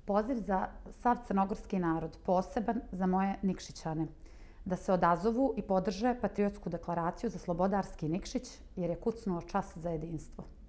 Poziv za sav crnogorski narod, poseban za moje Nikšićane, da se odazovu i podrže Patriotsku deklaraciju za Slobodarski Nikšić, jer je kucnuo čas za jedinstvo.